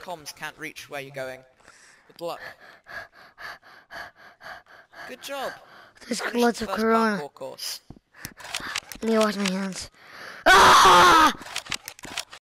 comms can't reach where you're going. Good luck. Good job. There's Finish lots the of first corona. parkour course. Let me wash my hands. Ah!